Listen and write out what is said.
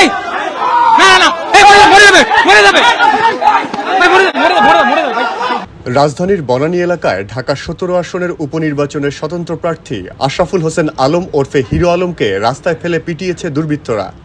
ভাই না না এই মরে যাবে ভাই মরে যাবে ভাই। রাজধানীর বনানী এলাকায় ঢাকা ১৭ আসনের উপনির্বাচনের স্বতন্ত্র প্রার্থী আশরাফুল হোসেন আলম ওরফে হিরো আলমকে রাস্তায় ফেলে পিটিয়েছে দুর্বৃত্তরা।